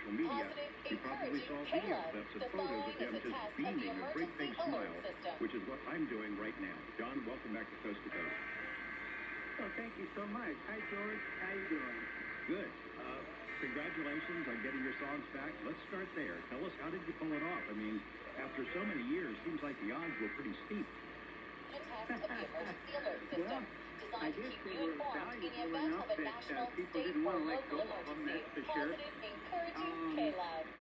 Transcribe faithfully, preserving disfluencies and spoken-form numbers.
social media, you probably saw video clips of photos of him just beaming a great big smile, which is what I'm doing right now. John, welcome back to Coast to Coast. Well, thank you so much. Hi, George. How you doing? Good. Uh, congratulations on getting your songs back. Let's start there. Tell us, how did you pull it off? I mean, after so many years, seems like the odds were pretty steep. Well, I guess they were valuable enough that uh, people didn't want to let go of them, that's for sure. Um,